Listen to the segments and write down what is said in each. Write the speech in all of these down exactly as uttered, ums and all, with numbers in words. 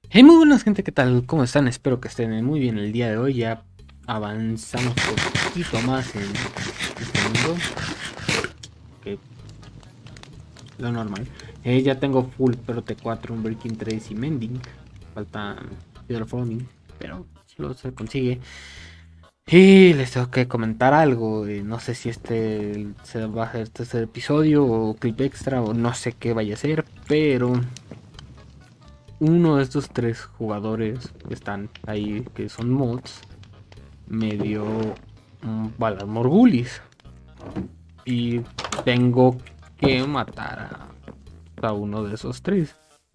Hey, muy buenas gente, ¿qué tal? ¿Cómo están? Espero que estén muy bien el día de hoy. Ya avanzamos un poquito más en este mundo, que lo normal. Eh, ya tengo full P T cuatro, un Breaking tres y Mending. Falta Hydroforming, pero lo se consigue. Y les tengo que comentar algo. eh, No sé si este se va a hacer este, este episodio o clip extra o no sé qué vaya a ser, pero uno de estos tres jugadores que están ahí, que son mods, me dio un balas morgulis y tengo que matar a, a uno de esos tres.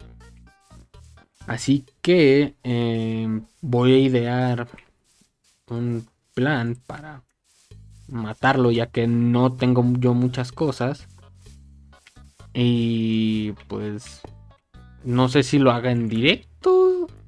Así que eh, voy a idear un plan para matarlo, ya que no tengo yo muchas cosas. Y pues no sé si lo haga en directo o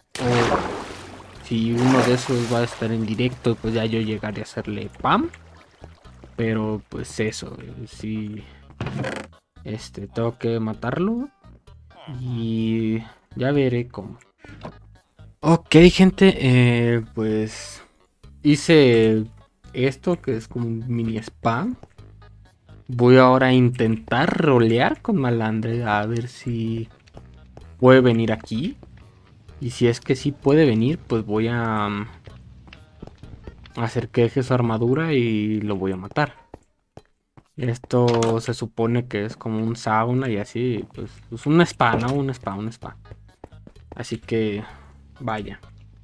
si uno de esos va a estar en directo, pues ya yo llegaré a hacerle pam. Pero pues eso, sí, este, tengo que matarlo y ya veré cómo. Ok, gente, eh, pues hice esto que es como un mini spam. Voy ahora a intentar rolear con Malandre a ver si puede venir aquí. Y si es que sí puede venir, pues voy a um, hacer que deje su armadura y lo voy a matar. Esto se supone que es como un sauna y así, pues, pues un spa, ¿no? Un spa, un spa. Así que, vaya.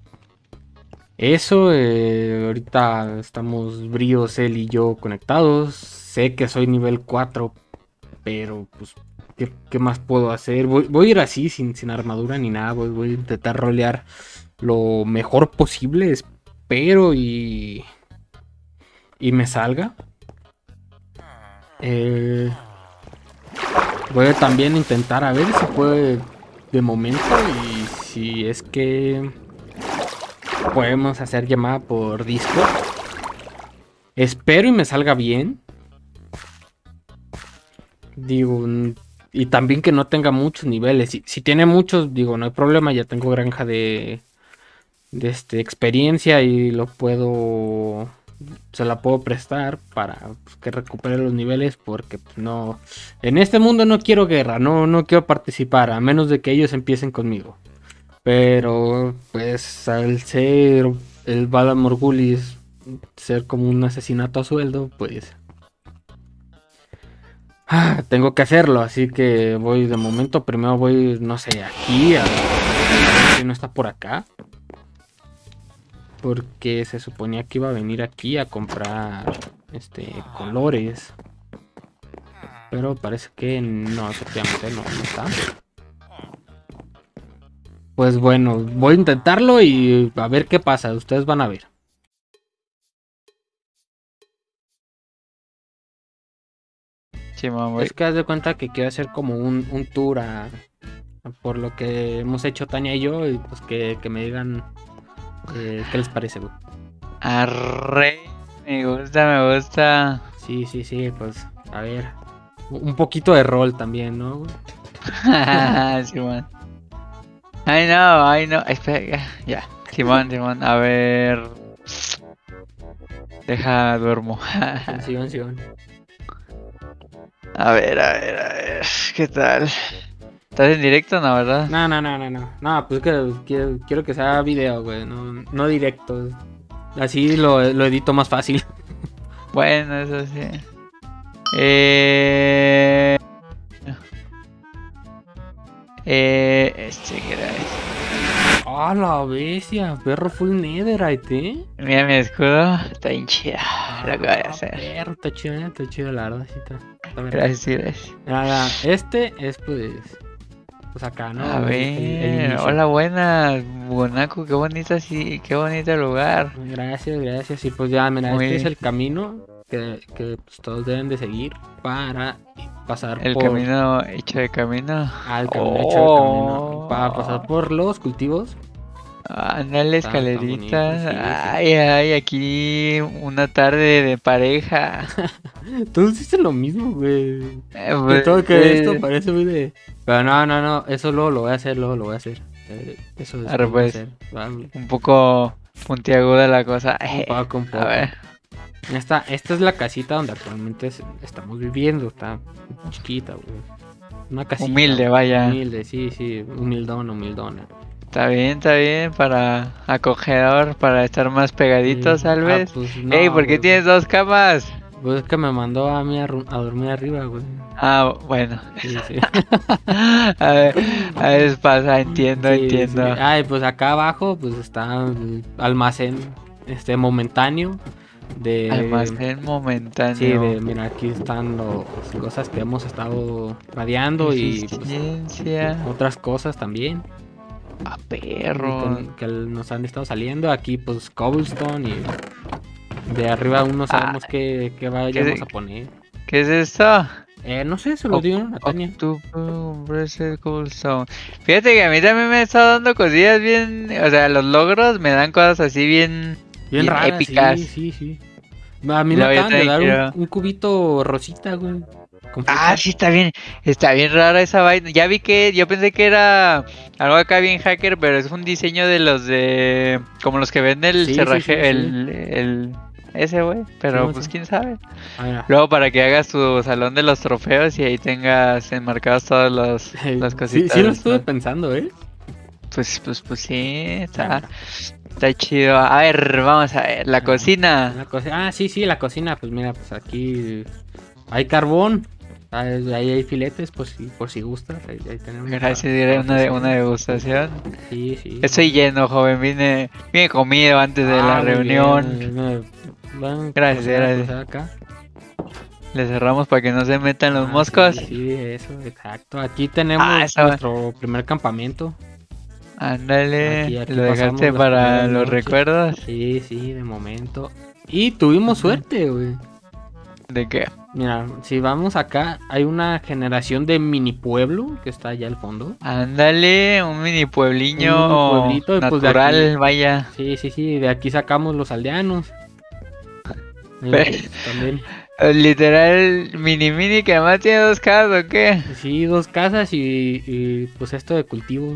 Eso, eh, ahorita estamos Bríos, él y yo conectados. Sé que soy nivel cuatro, pero pues, ¿qué, qué más puedo hacer? Voy, voy a ir así, sin, sin armadura ni nada. Voy, voy a intentar rolear lo mejor posible, espero y, y me salga. Eh, Voy a también intentar a ver si puede de momento y si es que podemos hacer llamada por Discord. Espero y me salga bien. Digo, y también que no tenga muchos niveles. Si, si tiene muchos, digo, no hay problema. Ya tengo granja de, de este, experiencia y lo puedo... Se la puedo prestar para pues, que recupere los niveles porque pues, no... En este mundo no quiero guerra, no, no quiero participar, a menos de que ellos empiecen conmigo. Pero pues al ser el Bala Morgulis ser como un asesinato a sueldo, pues ah, tengo que hacerlo. Así que voy de momento, primero voy, no sé, aquí a, a ver si no está por acá. Porque se suponía que iba a venir aquí a comprar este colores. Pero parece que no, efectivamente no, no está. Pues bueno, voy a intentarlo y a ver qué pasa. Ustedes van a ver. Sí, mamá. Es que haz de cuenta que quiero hacer como un, un tour a, a por lo que hemos hecho Tania y yo. Y pues que, que me digan eh, qué les parece, güey. Arre, me gusta, me gusta. Sí, sí, sí, pues a ver. Un poquito de rol también, ¿no, güey? Simón. Ay, no, ay, no. Espera, ya. ya. Simón, Simón, a ver. Deja, duermo. Sigan, sigan. A ver, a ver, a ver. ¿Qué tal? ¿Estás en directo, no, verdad? No, no, no, no, no. No, pues que quiero, quiero que sea video, güey. No, no directo. Así lo, lo edito más fácil. Bueno, eso sí. Eh. Eh. Este, ¿qué era eso? ¡Ah, la bestia! Perro full netherite, ¿eh? Mira mi escudo. Está bien chida. Ah, Lo que voy a hacer. perro, está chido, ¿eh? Está chido, la verdad, sí está. está bien. Gracias, gracias. Nada, este es pues. Pues acá, ¿no? A El, ver, el- el inicio. hola, buenas, Buenaco, qué bonita, sí, qué bonito lugar. Gracias, gracias. Y pues ya, mira, Muy este es bien. el camino que, que pues, todos deben de seguir para pasar El por. camino hecho de camino. Ah, el camino hecho el camino. Para pasar Oh, por los cultivos. ándale, Tan, tan bonito, escaleritas. sí, sí. Ay, ay, aquí una tarde de pareja. Todos dicen lo mismo, güey. Eh, Que pues, todo que esto eh, parece muy de. Pero no, no, no. Eso luego lo voy a hacer, luego lo voy a hacer. Eh, eso es Arre, pues. hacer. Va, Un poco puntiaguda la cosa. un poco, un poco. A ver. Esta, esta es la casita donde actualmente es- estamos viviendo. Está chiquita, güey. Una casita. Humilde, güey, vaya. Humilde, sí, sí. Humildona, humildona. Está bien, está bien. Para acogedor, para estar más pegaditos, Sí. tal Ah, vez. pues no, Ey, ¿por qué güey, tienes dos camas? Pues es que me mandó a mí a, ru- a dormir arriba, güey. Ah, bueno. Sí, sí. A ver, a veces pasa, entiendo, Sí, entiendo. sí. Ay, pues acá abajo pues está el almacén este momentáneo de Almacén momentáneo. sí, de mira, aquí están las cosas que hemos estado radiando y pues, Eficiencia. otras cosas también A perro. que, que nos han estado saliendo aquí pues cobblestone y de arriba aún no sabemos Ah, qué, qué vayamos ¿qué- a poner. ¿Qué es esto? Eh, no sé, se lo dio a Tania. Octuple Bracelet Cobblestone. Fíjate que a mí también me está dando cosillas bien. O sea, los logros me dan cosas así bien. Bien bien rara, épicas. sí, sí, sí. A mí me Luego yo acaban de también dar quiero- un, un cubito rosita, güey. con Ah, frutas. sí, está bien. Está bien rara esa vaina. Ya vi que. Yo pensé que era algo acá bien hacker, pero es un diseño de los de. Como los que venden el Sí, sí, cerraje. sí, sí. el, el. Ese, güey. Pero Sí, pues sí. quién sabe. Ah, mira. Luego para que hagas tu salón de los trofeos y ahí tengas enmarcados todas los, las Sí, cositas. sí lo estuve ¿no? pensando, ¿eh? Pues, pues, pues sí, Ah, está, mira. está chido. A ver, vamos a ver, la Ah, cocina. La co- ah, sí, sí, la cocina. Pues mira, pues aquí hay carbón. Ah, ahí hay filetes, por si, por si gustas. Ahí, ahí tenemos. Gracias, para- diré para una, de- ofrecer. una degustación. Sí, sí. Estoy lleno, joven, vine, vine comido antes de la Ah, muy bien, reunión. muy bien. Van, Gracias, proceda, gracias. proceda acá. Le cerramos para que no se metan los Ah, moscos. Sí, sí, eso, exacto. Aquí tenemos Ah, esa va- nuestro primer campamento. Ándale, Aquí- aquí lo pasamos dejaste las para primeras los noches. recuerdos. Sí, sí, de momento. Y tuvimos Ujú. suerte, güey. ¿De qué? Mira, si vamos acá, hay una generación de mini pueblo que está allá al fondo. Ándale, un mini puebliño Un mini pueblito, y pues de natural, aquí- vaya. Sí, sí, sí, de aquí sacamos los aldeanos. Y, Ve. pues, también, Literal, mini mini que además tiene dos casas, ¿o qué? sí, dos casas y, y, pues esto de cultivo.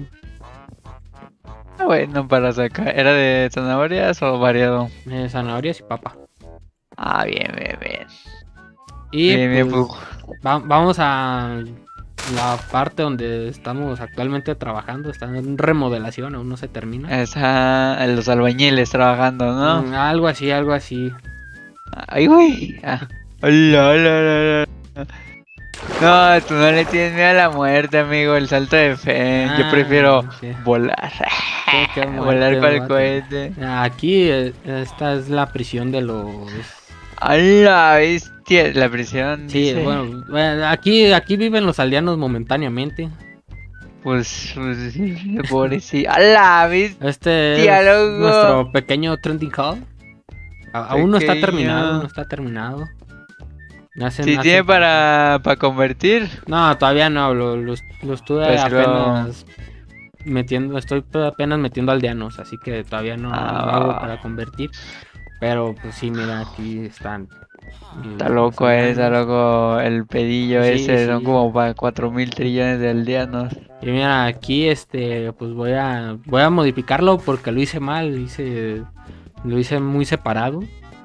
Ah, bueno, para sacar. ¿Era de zanahorias o variado? eh, zanahorias y papa. Ah, bien, bien, bien. Y Bien, bien, pues, pues. va- vamos a la parte donde estamos actualmente trabajando. Está en remodelación, aún no se termina. Esa, los albañiles trabajando, ¿no? Mm, algo así, algo así. Ay, güey. Ah. Hola, hola, hola, hola. No, tú no le tienes miedo a la muerte, amigo. El salto de fe. Yo Ah, prefiero sí. volar. Qué- qué Volar muerte, para el vato. cohete. Aquí, eh, esta es la prisión de los. A la bestia. La prisión. Sí, dice. bueno, bueno, aquí, aquí viven los aldeanos momentáneamente. Pues, pues sí, pobrecito. A la bestia. Este Tía, es loco. nuestro pequeño trending hall. A- aún no está Pequeño. terminado, no está terminado. Hacen- Si hacen tiene falta. para, para convertir. No, todavía no, lo, lo, lo estuve Pues lo- apenas metiendo, estoy apenas metiendo aldeanos, así que todavía no, no Ah. hago para convertir. Pero pues sí, mira, aquí están. Está loco, eh, está loco el pedillo Sí, ese. Son sí. como para cuatro mil trillones de aldeanos. Y mira, aquí este, pues voy a voy a modificarlo porque lo hice mal, hice lo hice muy separado.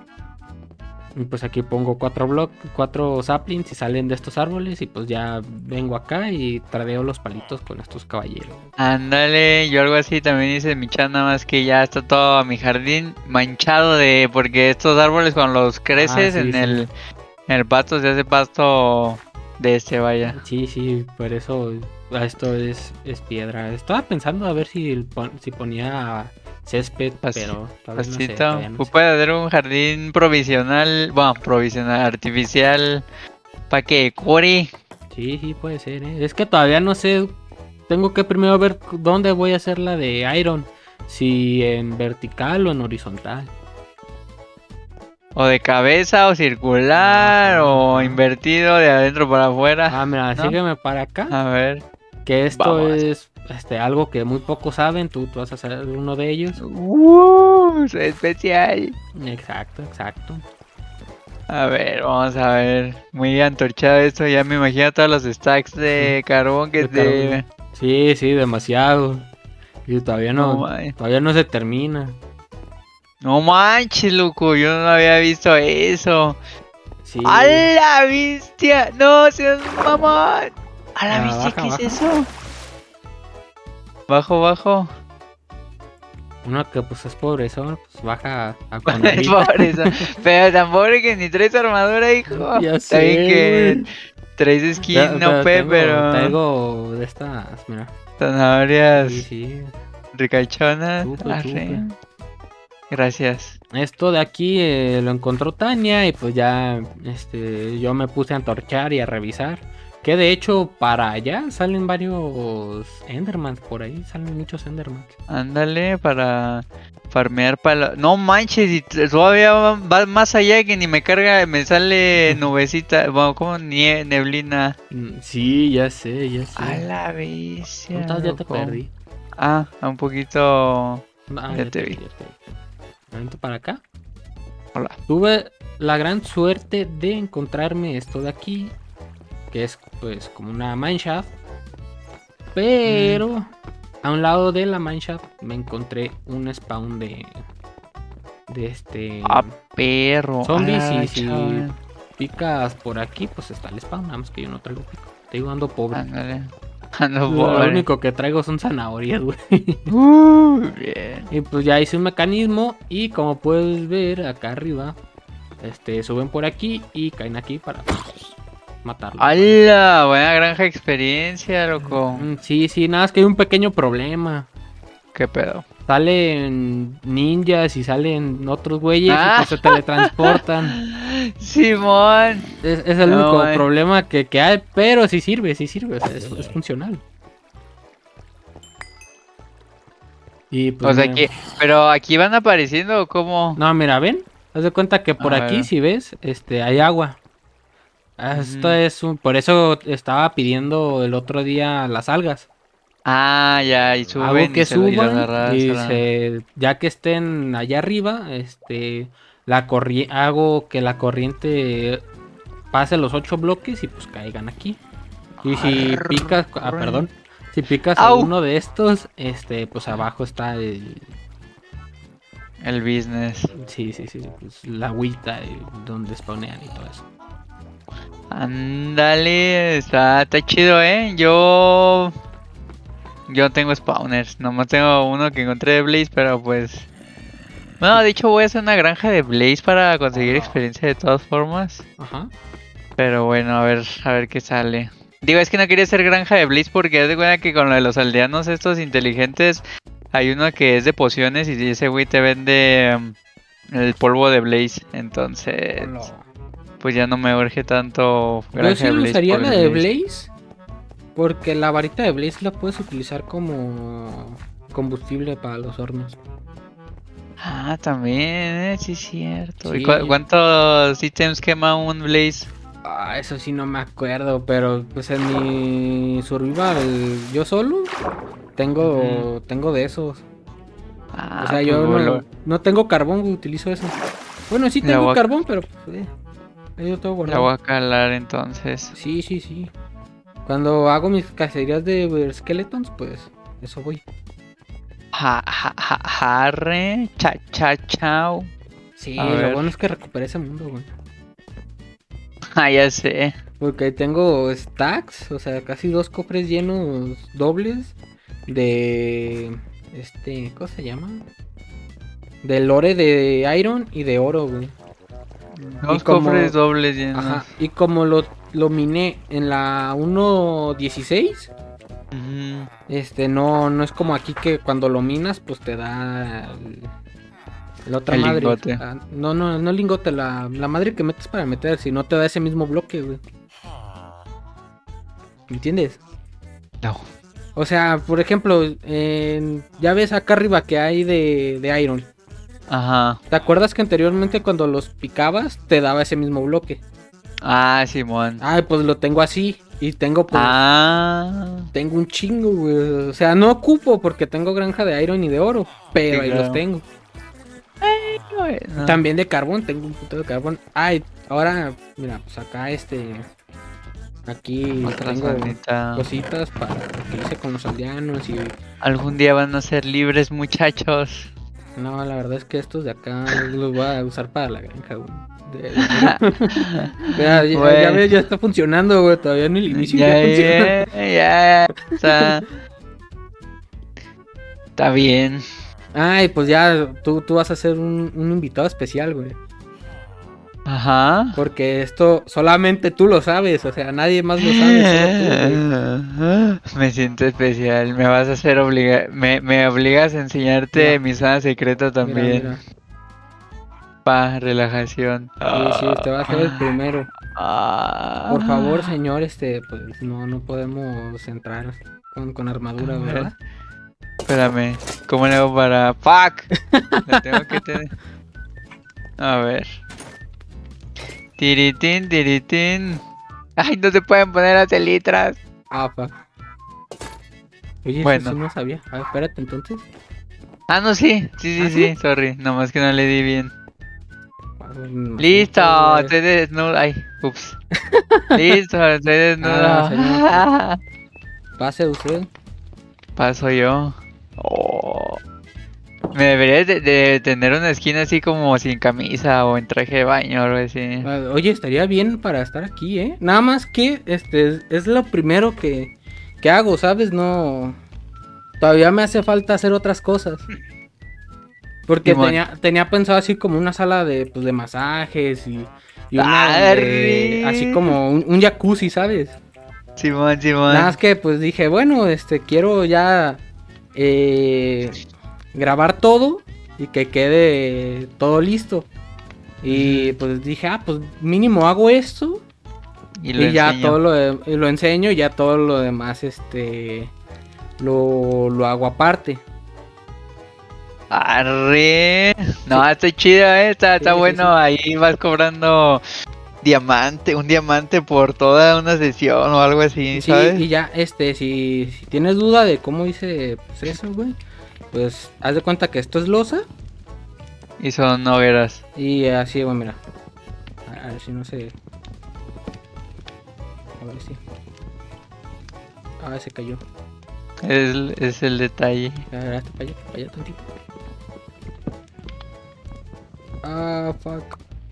Y pues aquí pongo cuatro bloques, cuatro saplings y salen de estos árboles y pues ya vengo acá y tradeo los palitos con estos caballeros. Ándale, yo algo así también hice en mi chat, nada más que ya está todo mi jardín manchado de. Porque estos árboles cuando los creces Ah, sí, en sí. el en el pasto se hace pasto de este, vaya. Sí, sí, por eso esto es, es piedra. Estaba pensando a ver si, pon- si ponía césped, Pas- pero todavía no sé, Pastito, todavía no pues sé. puede hacer un jardín provisional, bueno, provisional, artificial, para que core. Sí, sí, puede ser, ¿eh? Es que todavía no sé. Tengo que primero ver dónde voy a hacer la de Iron. Si en vertical o en horizontal. O de cabeza, o circular, Ajá, o ajá. invertido de adentro para afuera. Ah, mira, ¿no? sígueme para acá. A ver. Que esto Vamos. es este, algo que muy pocos saben. Tú, tú vas a ser uno de ellos. Uh, soy especial. Exacto, exacto. A ver, vamos a ver. Muy antorchado esto. Ya me imagino todos los stacks de carbón que De te. carbón. Sí, sí, demasiado. Y todavía no, No, man. todavía no se termina. No manches, loco, yo no había visto eso. Sí. ¡A la bestia! ¡No seas mamón! ¡A la Ah, bestia! baja, ¿Qué baja. es eso? Bajo, bajo. Uno que pues es pobrezón, pues baja a Es Conavita. pobreza. Pero tan pobre que ni traes armadura, hijo. Ya Está bien sé, que güey. traes skin Pero, pero O P, tengo, pero traigo de estas, mira. zanahorias Sí, sí. ricachonas. Chupe, Arre. chupe. Gracias. Esto de aquí eh, lo encontró Tania y pues ya este, yo me puse a antorchar y a revisar. Que de hecho para allá salen varios Endermans por ahí, salen muchos Endermans. Ándale para farmear para... No manches, y t- todavía va, va más allá que ni me carga, me sale nubecita, bueno, como nie- neblina. Mm, Sí, ya sé, ya sé. A la bestia. ¿Dónde estás? Ya te loco. perdí. Ah, un poquito... Ah, Ya te vi. ya te vi. Me avento para acá. Hola. Tuve la gran suerte de encontrarme esto de aquí, que es pues como una mineshaft, pero Mm. a un lado de la mineshaft me encontré un spawn de de este Ah, perro. zombies Ah, y si chaval. picas por aquí pues está el spawn, nada más que yo no traigo pico. Te digo, ando pobre. Ándale. Ando Lo pobre. único que traigo son zanahorias, güey. Uh, bien. Y pues ya hice un mecanismo y como puedes ver acá arriba, este suben por aquí y caen aquí para pues, matarlos. ¡Hala! Buena granja experiencia, loco. Mm, Sí, sí, nada, es que hay un pequeño problema. ¿Qué pedo? Salen ninjas y salen otros güeyes Ah. y pues se teletransportan. Simón. Es, es el No, único güey. problema que, que hay, pero sí sirve, sí sirve, o sea, es, es funcional. Y pues O sea mira, que, pero aquí van apareciendo como... no, mira, ven, haz de cuenta que por A aquí, ver. si ves, este, hay agua. Esto Ujú. es un, por eso estaba pidiendo el otro día las algas. Ah, ya, y Hago suben que y, se lo, y lo suban agarras, y ahora. se, ya que estén allá arriba, este, la corri- hago que la corriente pase los ocho bloques y pues caigan aquí. Y si picas, ah, Arre. perdón, si picas Au. alguno de estos, este, pues abajo está el, El business. sí, sí, sí, pues, la agüita y donde spawnean y todo eso. Ándale, está, está chido, ¿eh? Yo... Yo tengo spawners, nomás tengo uno que encontré de Blaze, pero pues... Bueno, de hecho voy a hacer una granja de Blaze para conseguir experiencia de todas formas. Ajá. Pero bueno, a ver, a ver qué sale. Digo, es que no quería hacer granja de Blaze porque haz de cuenta que con lo de los aldeanos estos inteligentes hay uno que es de pociones y ese güey te vende um, el polvo de Blaze. Entonces, pues ya no me urge tanto Yo granja sí de Blaze. usaría por la el de Blaze, porque la varita de Blaze la puedes utilizar como combustible para los hornos. Ah, también, eh, sí es cierto. ¿Y Sí. cu- cuántos ítems quema un Blaze? Ah, eso sí no me acuerdo, pero pues en mi survival yo solo tengo tengo de esos. Ah, O sea, pues, yo no, lo- no tengo carbón, utilizo eso. Bueno, sí La tengo voy a- carbón, pero pues, eh, ahí lo tengo la voy guardado. a calar entonces. Sí, sí, sí. Cuando hago mis cacerías de skeletons, pues eso voy. Ja, ja, ja, jarre, cha, cha, chao. Sí, A lo ver. bueno es que recuperé ese mundo, güey. Ah, ya sé. Porque ahí tengo stacks, o sea, casi dos cofres llenos dobles de este, ¿cómo se llama? De lore de iron y de oro, güey. Dos como- cofres dobles llenos. Ajá, y como lo, lo miné en la uno dieciséis, Ujú. este, no, no es como aquí que cuando lo minas, pues te da el- la otra El madre. lingote. Ah, no, no, no el lingote, la, la madre que metes para meter, si no te da ese mismo bloque, güey. ¿Me entiendes? No. O sea, por ejemplo, en- ya ves acá arriba que hay de, de iron. Ajá. ¿Te acuerdas que anteriormente cuando los picabas te daba ese mismo bloque? Ah, Simón. Ay, pues lo tengo así. Y tengo pues, Ah. tengo un chingo, güey. O sea, no ocupo porque tengo granja de iron y de oro. Pero Sí, ahí claro. los tengo. Bueno. También de carbón, tengo un puto de carbón. Ay, ahora, mira, pues acá este. Aquí Otra tengo zonita. cositas para que hice con los aldeanos y... Algún día van a ser libres, muchachos. No, la verdad es que estos de acá los voy a usar para la granja, güey. De- de- ya, ya, Güey. ya ves, ya está funcionando, güey. Todavía en el inicio ya, Ya, funciona. ya, ya, está, está bien. Ay, pues ya tú, tú vas a ser un, un invitado especial, güey. Ajá. Porque esto solamente tú lo sabes, o sea, nadie más lo sabe, solo tú, güey. Me siento especial. Me vas a hacer obligar. Me, me obligas a enseñarte Mira. mi zona secreta Mira, también. mira. Pa, relajación. Sí, sí, usted va a ser el primero. Ah. Por favor, señor, este, pues no, no podemos entrar con, con armadura, A ver. ¿verdad? Espérame. ¿Cómo le hago para.? ¡Fuck! Lo tengo que tener. A ver. Tiritín, tiritín. Ay, no se pueden poner las elitras. Ah, fuck. Oye, Bueno. eso sí no sabía. A ver, espérate, entonces. Ah, no, sí. Sí, sí, ¿Ah, sí. sí? Sorry. Nomás que no le di bien. No sé, Listo. güey. Estoy desnudo. Ay, ups. Listo, estoy desnudo. Ah, señor. Pase usted. Paso yo. Oh. Me debería de, de tener una esquina así como sin camisa o en traje de baño o algo así. Ah, Oye, estaría bien para estar aquí, ¿eh? Nada más que este es, es lo primero que, que hago, ¿sabes? No. Todavía me hace falta hacer otras cosas. Porque Simón. tenía, tenía pensado así como una sala de, pues, de masajes y, y una donde- Arre. así como un, un jacuzzi, ¿sabes? Simón, Simón. Nada más que pues dije, bueno, este quiero ya eh, grabar todo y que quede todo listo. Y pues dije, ah, pues mínimo hago esto Y y, lo ya enseño. todo lo, de- y lo enseño y ya todo lo demás este lo, lo hago aparte. Arre. No, está chido, eh. Está, está Sí, sí, bueno. sí. Ahí vas cobrando diamante, un diamante por toda una sesión o algo así, Sí, ¿sabes? y ya, este, si, si tienes duda de cómo hice pues eso, güey, pues haz de cuenta que esto es losa Y son hogueras. y así, güey, mira. A ver si no se... A ver si... Ah, se cayó. Es, es el detalle. A ver, hazte para allá, para allá tantito. Ah, fuck.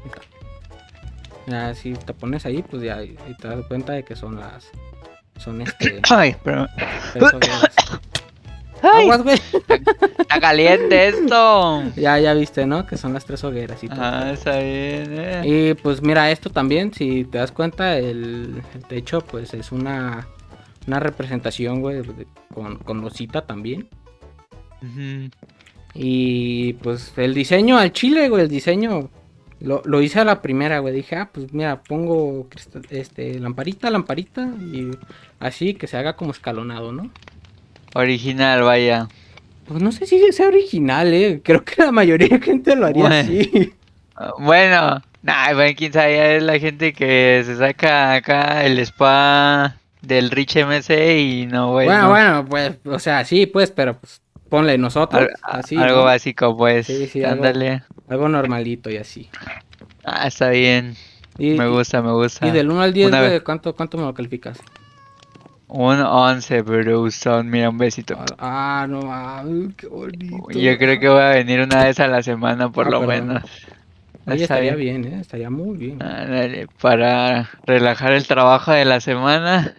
Ya, si te pones ahí, pues ya y te das cuenta de que son las... Son este... Ay, pero. tres hogueras. ¡Ay! Aguas, güey. Está caliente esto. Ya, ya viste, ¿no? Que son las tres hogueras y todo. Ah, está bien, eh. Y pues mira, esto también, si te das cuenta, el, el techo pues es una, una representación, güey, de- con, con losita también. Ujú. Y pues el diseño al chile, güey, el diseño lo, lo hice a la primera, güey. Dije, ah, pues mira, pongo cristal- este, lamparita, lamparita y así que se haga como escalonado, ¿no? Original, vaya. Pues no sé si sea original, eh. Creo que la mayoría de gente lo haría Bueno. así. Ah, Bueno, nah, bueno, quién sabe, es la gente que se saca acá el spa del Rich M C y no, güey. Bueno, no. bueno, pues, o sea, sí, pues, pero pues ponle nosotros, Al- a- así, algo ¿no? básico, pues. Sí, sí, algo- Ándale. Algo normalito y así. Ah, está bien. Y, Me y- gusta, me gusta. y del uno al diez, Una güey, vez. ¿cuánto, ¿cuánto me lo calificas? Un once, Bruson. Mira, un besito. Ah, no mames, qué bonito. Yo creo que voy a venir una vez a la semana, por Ah, lo perdón. menos. Oye, Está estaría bien, eh, estaría muy bien. Ándale, para relajar el trabajo de la semana.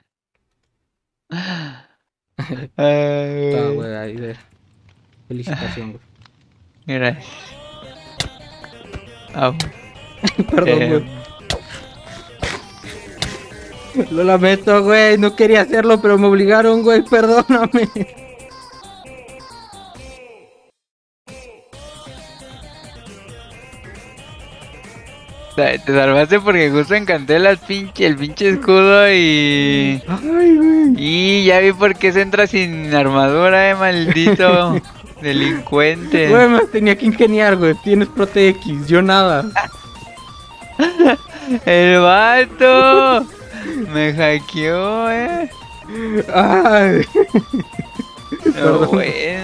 Ay, Está, güey, ahí de... Felicitación, güey. Gracias. Au. Perdón, Eh, güey. Lo lamento, güey, no quería hacerlo, pero me obligaron, güey, perdóname. Te te salvaste porque justo encanté las pinche, el pinche escudo y... Ay, güey. Y ya vi por qué se entra sin armadura, eh, maldito delincuente. Güey, me tenía que ingeniar, güey. Tienes Prote X, yo nada. El vato me hackeó, eh. Ay. No, Perdón. bueno.